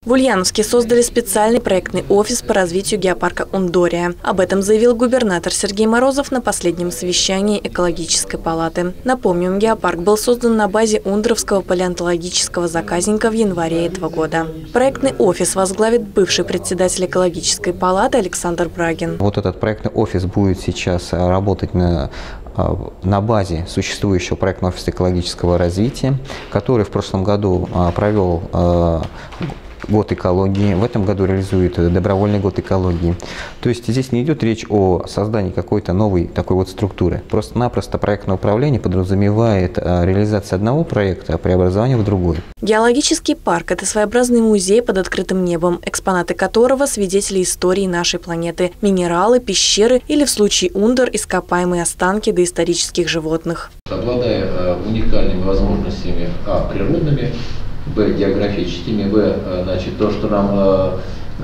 В Ульяновске создали специальный проектный офис по развитию геопарка Ундория. Об этом заявил губернатор Сергей Морозов на последнем совещании экологической палаты. Напомним, геопарк был создан на базе Ундоровского палеонтологического заказника в январе этого года. Проектный офис возглавит бывший председатель экологической палаты Александр Брагин. Вот этот проектный офис будет сейчас работать на базе существующего проектного офиса экологического развития, который в прошлом году провел год экологии, в этом году реализует добровольный год экологии. То есть здесь не идет речь о создании какой-то новой такой вот структуры. Просто-напросто проектное управление подразумевает реализацию одного проекта, а преобразование в другой. Геологический парк – это своеобразный музей под открытым небом, экспонаты которого – свидетели истории нашей планеты, минералы, пещеры или, в случае Ундор, ископаемые останки доисторических животных. Обладая уникальными возможностями природными, б, географическими, в, значит, то, что нам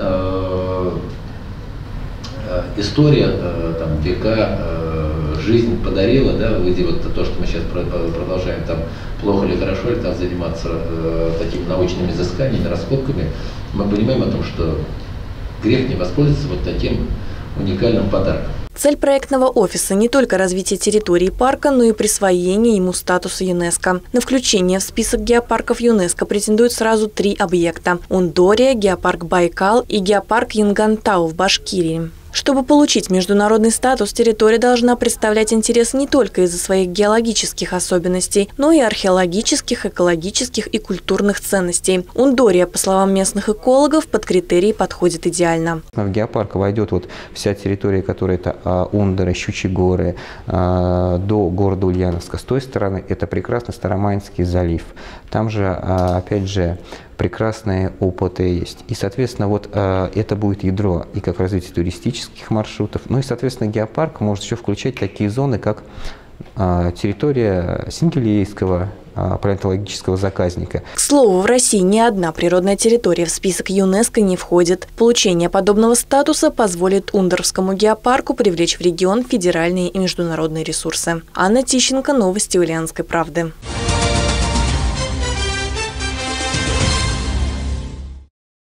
история, там, века, жизнь подарила, да, в виде вот то, что мы сейчас продолжаем там плохо или хорошо, или там заниматься такими научными изысканиями, раскопками, мы понимаем о том, что грех не воспользоваться вот таким уникальным подарком. Цель проектного офиса – не только развитие территории парка, но и присвоение ему статуса ЮНЕСКО. На включение в список геопарков ЮНЕСКО претендуют сразу 3 объекта – Ундория, геопарк Байкал и геопарк Янгантау в Башкирии. Чтобы получить международный статус, территория должна представлять интерес не только из-за своих геологических особенностей, но и археологических, экологических и культурных ценностей. Ундория, по словам местных экологов, под критерии подходит идеально. В геопарк войдет вот вся территория, которая это Ундора, Щучьи горы, до города Ульяновска. С той стороны это прекрасный Старомайнский залив. Там же, опять же, прекрасные опыты есть. И, соответственно, вот это будет ядро и как развитие туристических маршрутов. Ну и, соответственно, геопарк может еще включать такие зоны, как территория Сингелейского палеонтологического заказника. К слову, в России ни одна природная территория в список ЮНЕСКО не входит. Получение подобного статуса позволит Ундоровскому геопарку привлечь в регион федеральные и международные ресурсы. Анна Тищенко, новости Ульяновской правды.